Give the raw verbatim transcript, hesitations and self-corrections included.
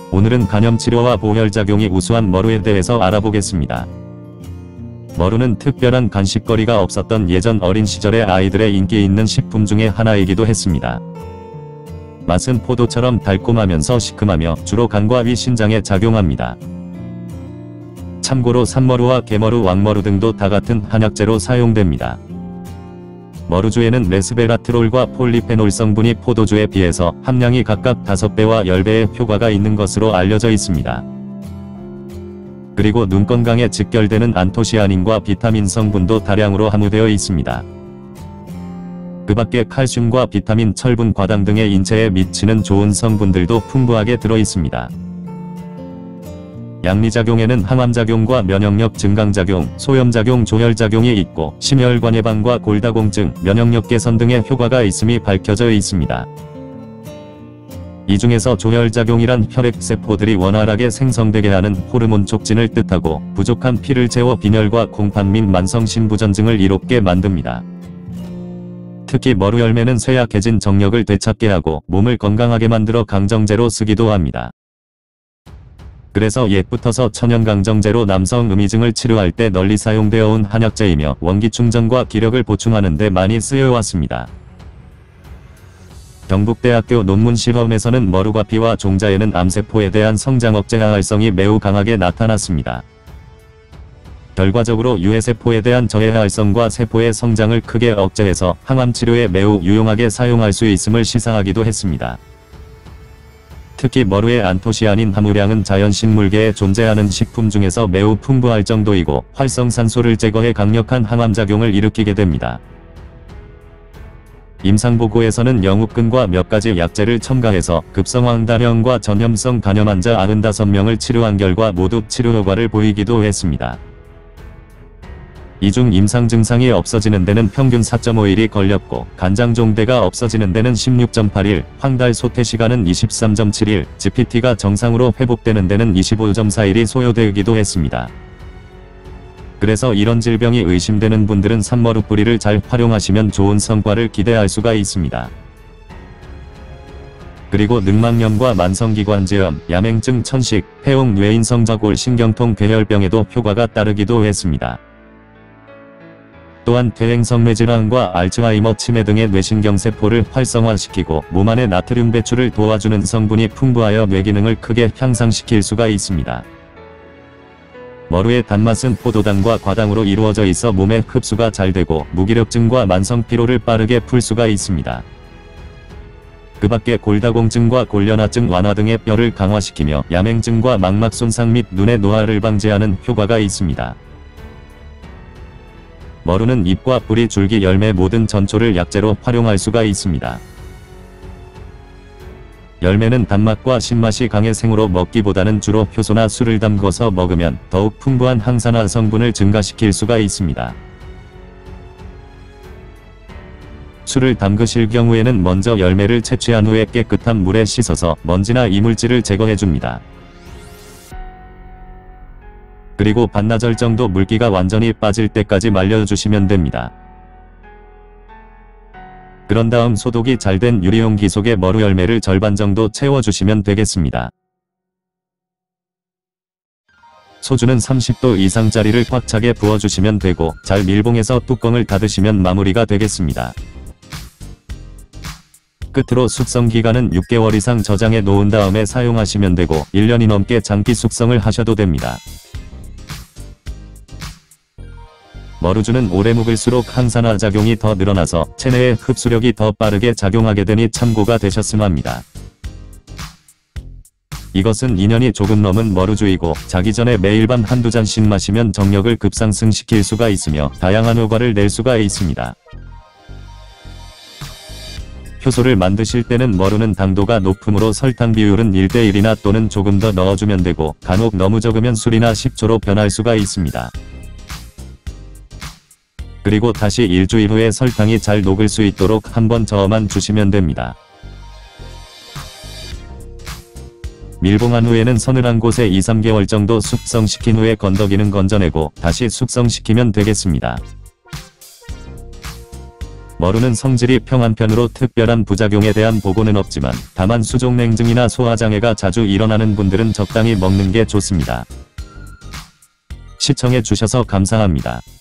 오늘은 간염치료와 보혈작용이 우수한 머루에 대해서 알아보겠습니다. 머루는 특별한 간식거리가 없었던 예전 어린 시절의 아이들의 인기 있는 식품 중에 하나이기도 했습니다. 맛은 포도처럼 달콤하면서 시큼하며 주로 간과 위 신장에 작용합니다. 참고로 산머루와 개머루, 왕머루 등도 다 같은 한약재로 사용됩니다. 머루주에는 레스베라트롤과 폴리페놀 성분이 포도주에 비해서 함량이 각각 다섯 배와 십 배의 효과가 있는 것으로 알려져 있습니다. 그리고 눈 건강에 직결되는 안토시아닌과 비타민 성분도 다량으로 함유되어 있습니다. 그 밖에 칼슘과 비타민, 철분, 과당 등의 인체에 미치는 좋은 성분들도 풍부하게 들어 있습니다. 양리작용에는 항암작용과 면역력 증강작용, 소염작용, 조혈작용이 있고 심혈관 예방과 골다공증, 면역력 개선 등의 효과가 있음이 밝혀져 있습니다. 이 중에서 조혈작용이란 혈액세포들이 원활하게 생성되게 하는 호르몬 촉진을 뜻하고 부족한 피를 채워 빈혈과 공판 및 만성신부전증을 이롭게 만듭니다. 특히 머루 열매는 쇠약해진 정력을 되찾게 하고 몸을 건강하게 만들어 강정제로 쓰기도 합니다. 그래서 옛부터서 천연강정제로 남성 음이증을 치료할 때 널리 사용되어 온 한약재이며 원기 충전과 기력을 보충하는 데 많이 쓰여왔습니다. 경북대학교 논문 실험에서는 머루과피와 종자에는 암세포에 대한 성장 억제 활성이 매우 강하게 나타났습니다. 결과적으로 유해세포에 대한 저해 활성과 세포의 성장을 크게 억제해서 항암치료에 매우 유용하게 사용할 수 있음을 시사하기도 했습니다. 특히 머루의 안토시아닌 함유량은 자연식물계에 존재하는 식품 중에서 매우 풍부할 정도이고 활성산소를 제거해 강력한 항암작용을 일으키게 됩니다. 임상보고에서는 영국근과 몇 가지 약재를 첨가해서 급성황달형과 전염성 간염 환자 구십오 명을 치료한 결과 모두 치료 효과를 보이기도 했습니다. 이 중 임상 증상이 없어지는 데는 평균 사 점 오 일이 걸렸고 간장종대가 없어지는 데는 십육 점 팔 일, 황달 소태 시간은 이십삼 점 칠 일, 지피티가 정상으로 회복되는 데는 이십오 점 사 일이 소요되기도 했습니다. 그래서 이런 질병이 의심되는 분들은 산머루 뿌리를 잘 활용하시면 좋은 성과를 기대할 수가 있습니다. 그리고 늑막염과 만성기관지염, 야맹증, 천식, 폐옥, 뇌인성저골, 신경통, 괴혈병에도 효과가 따르기도 했습니다. 또한 퇴행성 뇌질환과 알츠하이머, 치매 등의 뇌신경세포를 활성화시키고 몸 안의 나트륨 배출을 도와주는 성분이 풍부하여 뇌기능을 크게 향상시킬 수가 있습니다. 머루의 단맛은 포도당과 과당으로 이루어져 있어 몸의 흡수가 잘 되고 무기력증과 만성피로를 빠르게 풀 수가 있습니다. 그 밖에 골다공증과 골련화증 완화 등의 뼈를 강화시키며 야맹증과 망막 손상 및 눈의 노화를 방지하는 효과가 있습니다. 머루는 잎과 뿌리, 줄기, 열매 모든 전초를 약재로 활용할 수가 있습니다. 열매는 단맛과 신맛이 강해 생으로 먹기보다는 주로 효소나 술을 담궈서 먹으면 더욱 풍부한 항산화 성분을 증가시킬 수가 있습니다. 술을 담그실 경우에는 먼저 열매를 채취한 후에 깨끗한 물에 씻어서 먼지나 이물질을 제거해줍니다. 그리고 반나절 정도 물기가 완전히 빠질 때까지 말려주시면 됩니다. 그런 다음 소독이 잘 된 유리용기 속에 머루 열매를 절반 정도 채워주시면 되겠습니다. 소주는 삼십 도 이상짜리를 꽉 차게 부어주시면 되고 잘 밀봉해서 뚜껑을 닫으시면 마무리가 되겠습니다. 끝으로 숙성기간은 육 개월 이상 저장해 놓은 다음에 사용하시면 되고 일 년이 넘게 장기 숙성을 하셔도 됩니다. 머루주는 오래 묵을수록 항산화 작용이 더 늘어나서 체내의 흡수력이 더 빠르게 작용하게 되니 참고가 되셨음 합니다. 이것은 이 년이 조금 넘은 머루주이고 자기 전에 매일 밤 한두 잔씩 마시면 정력을 급상승시킬 수가 있으며 다양한 효과를 낼 수가 있습니다. 효소를 만드실 때는 머루는 당도가 높으므로 설탕 비율은 일 대 일이나 또는 조금 더 넣어주면 되고 간혹 너무 적으면 술이나 식초로 변할 수가 있습니다. 그리고 다시 일주일 후에 설탕이 잘 녹을 수 있도록 한번 저어만 주시면 됩니다. 밀봉한 후에는 서늘한 곳에 이, 삼 개월 정도 숙성시킨 후에 건더기는 건져내고 다시 숙성시키면 되겠습니다. 머루는 성질이 평한 편으로 특별한 부작용에 대한 보고는 없지만 다만 수족냉증이나 소화장애가 자주 일어나는 분들은 적당히 먹는 게 좋습니다. 시청해 주셔서 감사합니다.